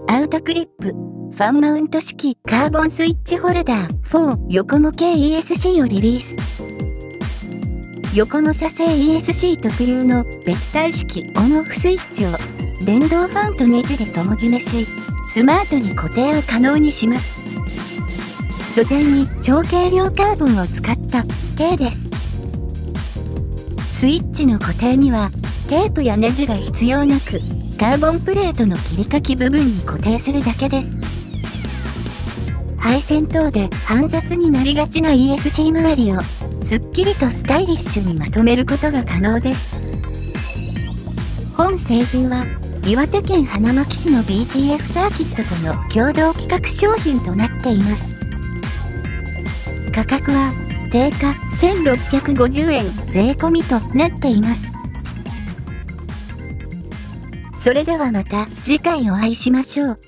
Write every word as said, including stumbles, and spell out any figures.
アウトクリップ、ファンマウント式カーボンスイッチホルダーフォー横も ケーイーエスシー をリリース。横も社製 イーエスシー 特有の別体式オンオフスイッチを電動ファンとネジで友締めし、スマートに固定を可能にします。素材に超軽量カーボンを使ったステーです。スイッチの固定にはテープやネジが必要なく、カーボンプレートの切り欠き部分に固定するだけです。配線等で煩雑になりがちな イーエスシー 周りをすっきりとスタイリッシュにまとめることが可能です。本製品は岩手県花巻市の ビーティーエフ サーキットとの共同企画商品となっています。価格は定価せんろっぴゃくごじゅうえん税込みとなっています。それではまた次回お会いしましょう。